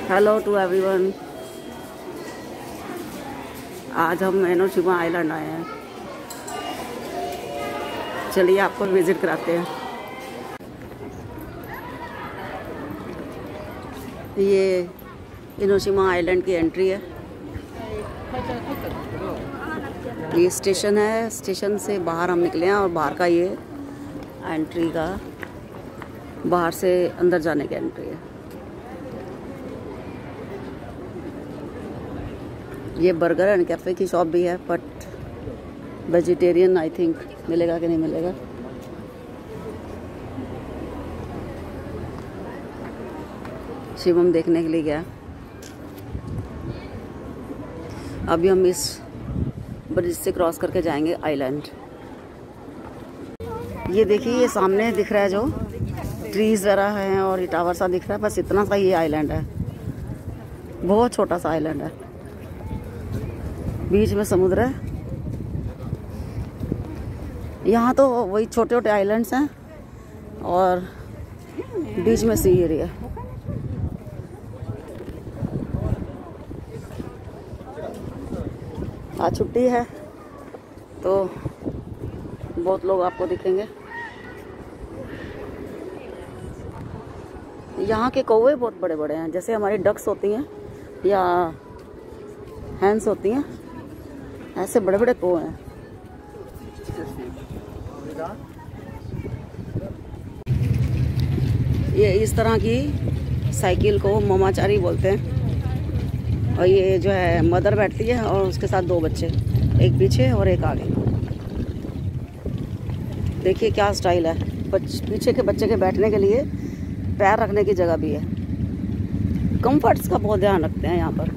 Hello to everyone. आज हम एनोशिमा island आए हैं। चलिए आपको विजिट कराते हैं। ये एनोशिमा आइलैंड की एंट्री है। ये स्टेशन है। स्टेशन से बाहर हम निकले हैं और बाहर का ये एंट्री का, बाहर से अंदर जाने की एंट्री है। ये बर्गर एंड कैफ़े की शॉप भी है, बट वेजिटेरियन आई थिंक मिलेगा कि नहीं मिलेगा। शिवम देखने के लिए गया। अभी हम इस ब्रिज से क्रॉस करके जाएंगे आइलैंड। ये देखिए, ये सामने दिख रहा है जो ट्रीज वगैरह हैं और ये टावर सा दिख रहा है, बस इतना सा ये आइलैंड है। बहुत छोटा सा आइलैंड है, बीच में समुद्र है। यहाँ तो वही छोटे छोटे आइलैंड्स हैं और बीच में सी एरिया। आज छुट्टी है तो बहुत लोग आपको दिखेंगे। यहाँ के कौवे बहुत बड़े बड़े हैं, जैसे हमारी डक्स होती हैं या हैंस होती हैं, ऐसे बड़े बड़े कौवे हैं। ये इस तरह की साइकिल को मोमाचारी बोलते हैं। और ये जो है मदर बैठती है और उसके साथ दो बच्चे, एक पीछे और एक आगे। देखिए क्या स्टाइल है। पीछे के बच्चे के बैठने के लिए पैर रखने की जगह भी है। कंफर्ट्स का बहुत ध्यान रखते हैं यहाँ पर।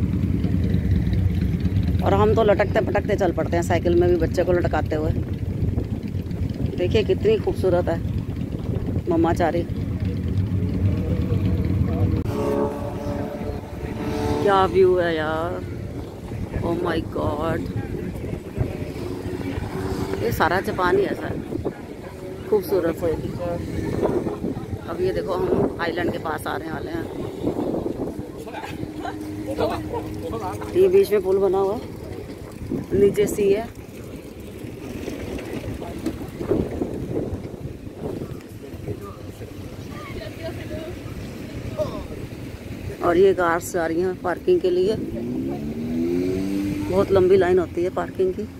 और हम तो लटकते पटकते चल पड़ते हैं साइकिल में भी, बच्चे को लटकाते हुए। देखिए कितनी खूबसूरत है मम्माचारी। क्या व्यू है यार, ओ माय गॉड। ये सारा जापान ही ऐसा है, खूबसूरत है। अब ये देखो हम आइलैंड के पास आने वाले हैं। ये बीच में पुल बना हुआ है, नीचे सी है। और ये कार्स आ रही हैं पार्किंग के लिए। बहुत लंबी लाइन होती है पार्किंग की।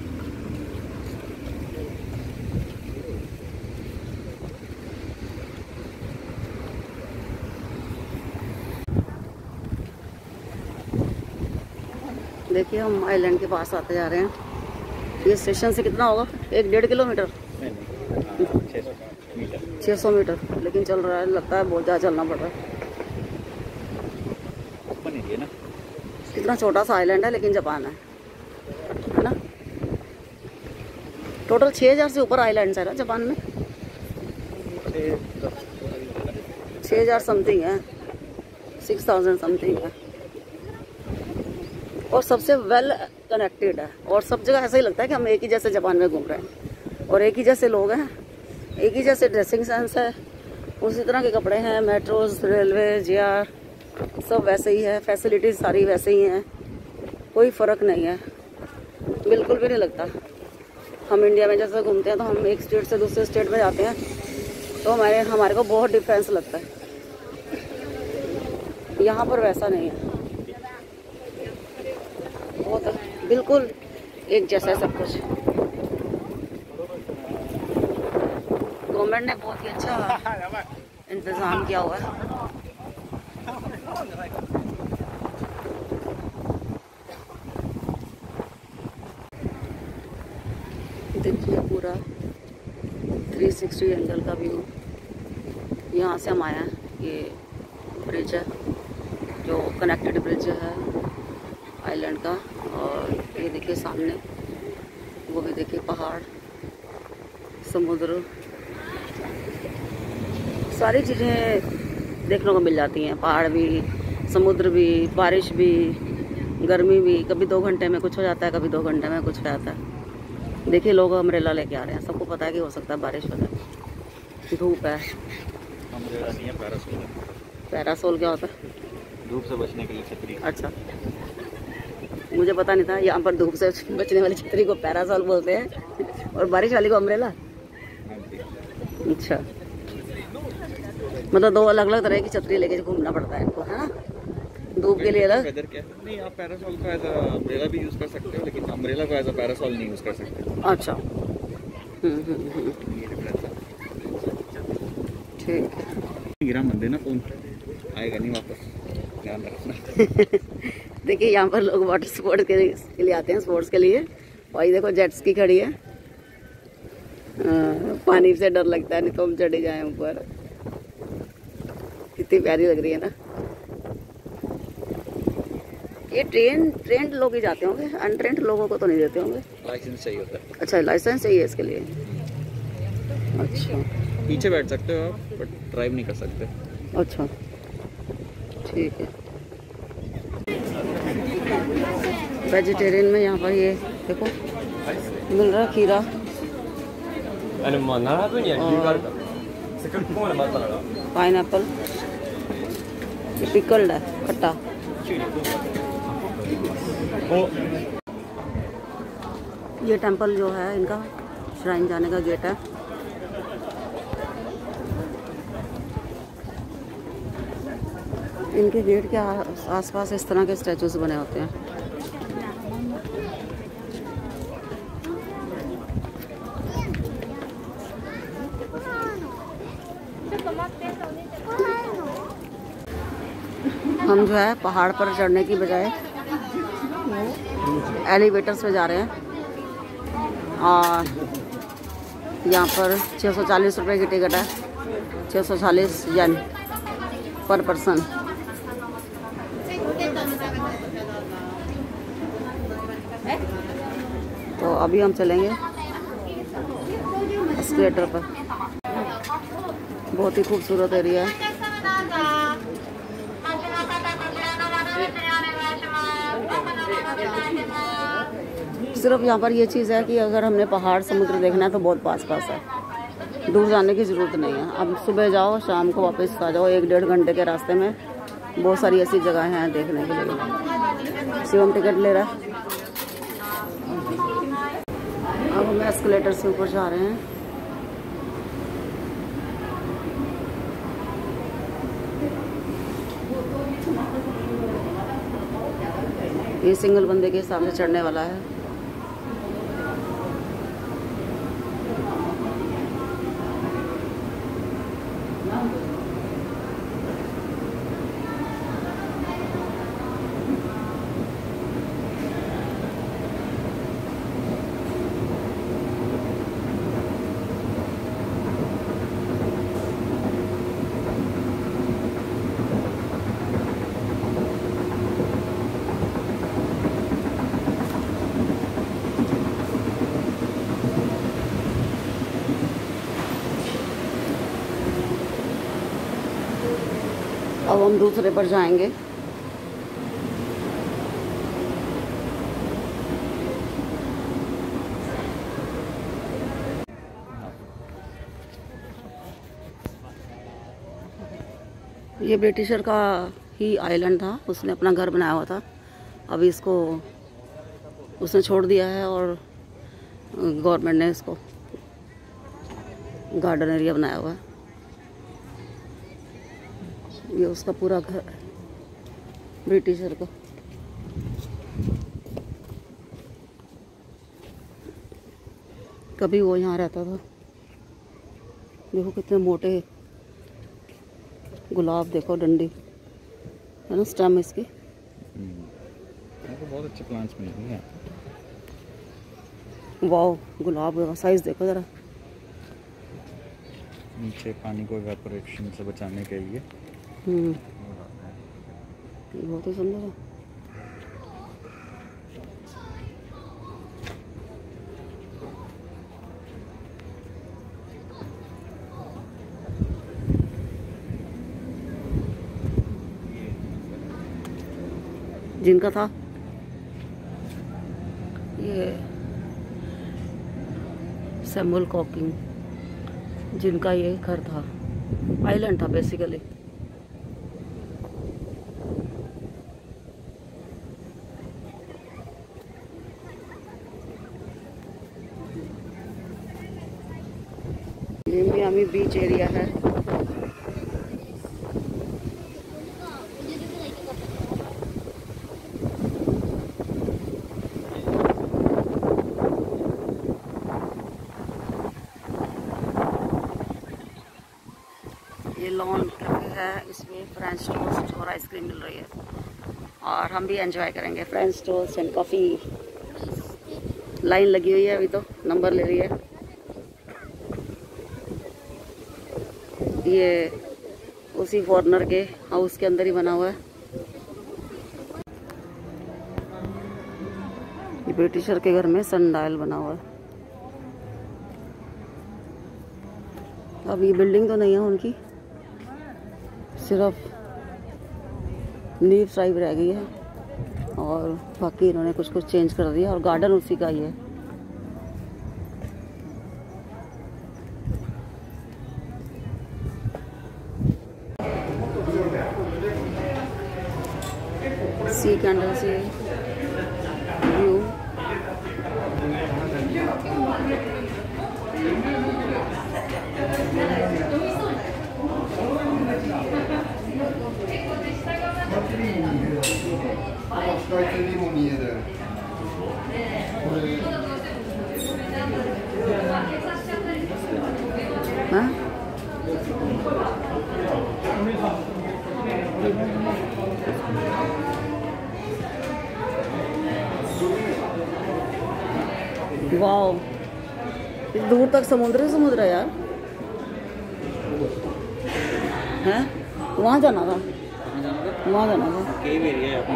देखिए हम आइलैंड के पास आते जा रहे हैं। ये स्टेशन से कितना होगा, 1-1.5 किलोमीटर, 600 मीटर, लेकिन चल रहा है, लगता है बहुत ज़्यादा चलना पड़ रहा है। कितना छोटा सा आइलैंड है लेकिन जापान है ना। टोटल 6000 से ऊपर आइलैंड्स है ना जापान में। 6000 समथिंग है, 6000 समथिंग है। और सबसे वेल कनेक्टेड है। और सब जगह ऐसा ही लगता है कि हम एक ही जैसे जापान में घूम रहे हैं और एक ही जैसे लोग हैं, एक ही जैसे ड्रेसिंग सेंस है, उसी तरह के कपड़े हैं। मेट्रोज, रेलवे, जीआर सब वैसे ही है, फैसिलिटीज सारी वैसे ही हैं, कोई फ़र्क नहीं है, बिल्कुल भी नहीं लगता। हम इंडिया में जैसे घूमते हैं तो हम एक स्टेट से दूसरे स्टेट में जाते हैं तो हमारे को बहुत डिफरेंस लगता है। यहाँ पर वैसा नहीं है, बहुत बिल्कुल एक जैसा है सब कुछ। गवर्नमेंट ने बहुत ही अच्छा इंतज़ाम किया हुआ है। देखिए पूरा 360 एंगल का व्यू। यहाँ से हम आए हैं, ये ब्रिज है जो कनेक्टेड ब्रिज है आइलैंड का। और ये देखिए सामने, वो भी देखिए पहाड़, समुद्र, सारी चीज़ें देखने को मिल जाती हैं। पहाड़ भी, समुद्र भी, बारिश भी, गर्मी भी। कभी 2 घंटे में कुछ हो जाता है, कभी 2 घंटे में कुछ हो जाता है। देखिए लोग अम्ब्रेला लेके आ रहे हैं। सबको पता है कि हो सकता है बारिश हो जाए, धूप है। अम्ब्रेला नहीं है, पैरासोल। पैरासोल क्या होता है? धूप से बचने के लिए छतरी। अच्छा, मुझे पता नहीं था यहाँ पर धूप से बचने वाली छतरी को पैरासॉल बोलते हैं और बारिश वाली को अम्ब्रेला। अच्छा, मतलब दो अलग अलग तरह की छतरी लेके घूमना पड़ता है इनको, है ना? धूप के लिए अलग। वेदर क्या है? नहीं, आप पैरासॉल को एज अ अम्ब्रेला भी यूज कर सकते हो, लेकिन अम्ब्रेला को एज अ पैरासॉल नहीं यूज कर सकते। अच्छा, ठीक है। गिरा मत देना, फोन आएगा नहीं वापस, ध्यान रखना। देखिए यहाँ पर लोग वाटर स्पोर्ट्स के लिए आते हैं, स्पोर्ट्स के लिए। और ये देखो जेट्स की खड़ी है। पानी से डर लगता है, नहीं तो हम चढ़े जाए ऊपर। कितनी प्यारी लग रही है ना। ये ट्रेंड लोग ही जाते होंगे, अनट्रेंड लोगों को तो नहीं देते होंगे। लाइसेंस चाहिए होता है। अच्छा, लाइसेंस चाहिए इसके लिए। अच्छा, पीछे बैठ सकते हो आप, बट ड्राइव नहीं कर सकते। अच्छा, ठीक है। वेजिटेरियन में यहाँ पर ये देखो मिल रहा है खीरा, पाइनएप्पल, पिकल्ड है, खट्टा। ये टेंपल जो है इनका श्राइन जाने का गेट है। इनके गेट के आसपास इस तरह के स्टैचूज बने होते हैं। हम जो है पहाड़ पर चढ़ने की बजाय एलिवेटर्स पे जा रहे हैं और यहाँ पर 640 रुपये की टिकट है, 640 येन पर पर्सन। तो अभी हम चलेंगे एस्केलेटर पर। बहुत ही खूबसूरत एरिया है। सिर्फ यहाँ पर ये चीज़ है कि अगर हमने पहाड़ समुद्र देखना है तो बहुत पास है, दूर जाने की ज़रूरत नहीं है। अब सुबह जाओ, शाम को वापस आ जाओ। 1-1.5 घंटे के रास्ते में बहुत सारी ऐसी जगह हैं देखने के लिए। शिवम टिकट ले रहा है। अब हम एस्केलेटर से ऊपर जा रहे हैं। ये सिंगल बंदे के हिसाब से चढ़ने वाला है। अब हम दूसरे पर जाएंगे। ये ब्रिटिशर का ही आइलैंड था, उसने अपना घर बनाया हुआ था। अभी इसको उसने छोड़ दिया है और गवर्नमेंट ने इसको गार्डन एरिया बनाया हुआ है। ये उसका पूरा घर है ब्रिटिशर का। कभी वो यहाँ रहता था। देखो कितने मोटे गुलाब, देखो डंडी है ना, स्टेम इसकी। बहुत अच्छे प्लांट्स मिलते हैं। वाओ, गुलाब का साइज देखो जरा। नीचे पानी को इवेपोरेशन से बचाने के लिए। बहुत ही सुंदर है। जिनका था ये सैमुअल कॉकिंग, जिनका ये घर था, आइलैंड था बेसिकली। मियामी बीच एरिया है। ये लॉन कैफे है, इसमें फ्रेंच टोस्ट और आइसक्रीम मिल रही है और हम भी एंजॉय करेंगे French toast and coffee. Line लगी हुई है, अभी तो नंबर ले रही है। ये उसी फॉरेनर के हाउस के अंदर ही बना हुआ है। ये ब्रिटिशर के घर में सनडायल बना हुआ है। अब ये बिल्डिंग तो नहीं है उनकी, सिर्फ नींव टाइप रह गई है और बाकी इन्होंने कुछ कुछ चेंज कर दिया और गार्डन उसी का ही है। सी कैंडल से व्यू। हाँ? वाओ, दूर तक समुद्र ही समुद्र है यार। हैं? वहाँ जाना था, वहाँ जाना था। केव एरिया है,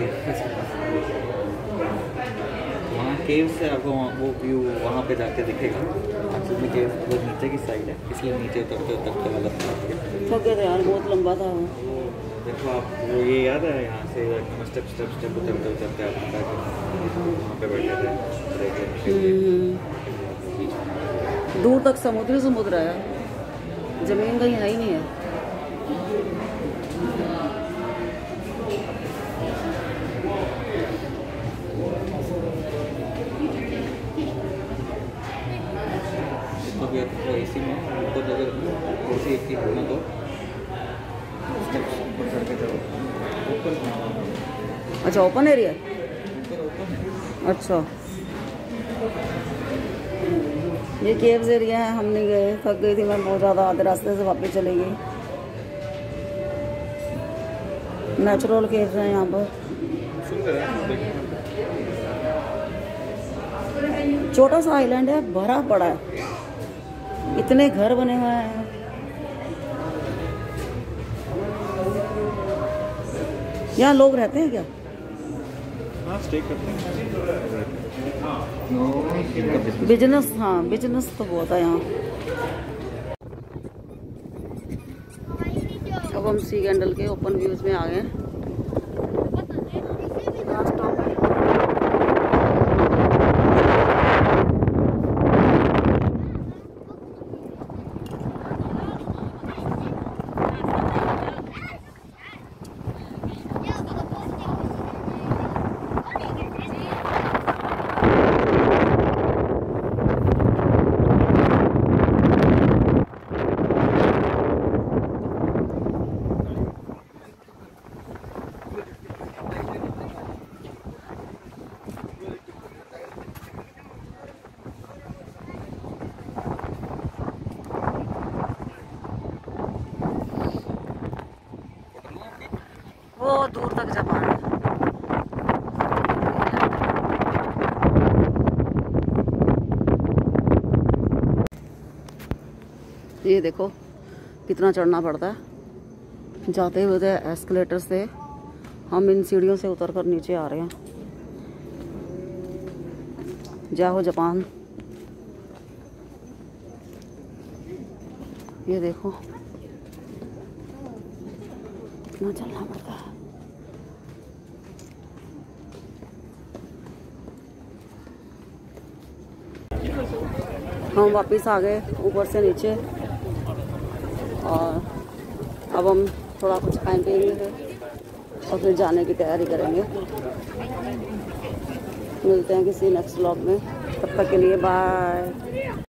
वहाँ केव से आपको वो व्यू वहाँ पे जाके दिखेगा। एक्चुअली में केव वो नीचे की साइड है, इसलिए नीचे उतरते वाला थक गए थे यार, बहुत लंबा था वो। देखो आप वो ये याद है, यहाँ से स्टेप उतरते आप वहाँ पे बैठे थे। दूर तक समुद्र है, जमीन कहीं है ही नहीं है। तो इसी में ऊपर अगर कुर्सी एक होना तो अच्छा ओपन एरिया। अच्छा ये केव्स एरिया है। हम नहीं गए, थक गई थी मैं बहुत ज़्यादा, आधे रास्ते से वापस चली गई। नेचुरल केव्स हैं यहाँ पर। छोटा सा आइलैंड है, भरा पड़ा है, इतने घर बने हुए हैं। यहाँ लोग रहते हैं क्या? हाँ, स्टे करते हैं। बिजनेस, हाँ बिजनेस तो बहुत है यहाँ। अब हम सी कैंडल के ओपन व्यूज में आ गए हैं। वो दूर तक जापान है। ये देखो कितना चढ़ना पड़ता है। जाते हुए एस्केलेटर से हम इन सीढ़ियों से उतर कर नीचे आ रहे हैं। जय हो जापान। ये देखो कितना चलना पड़ता है। हम वापस आ गए ऊपर से नीचे और अब हम थोड़ा कुछ खाएं पिएंगे और फिर जाने की तैयारी करेंगे। मिलते हैं किसी नेक्स्ट व्लॉग में, तब तक के लिए बाय।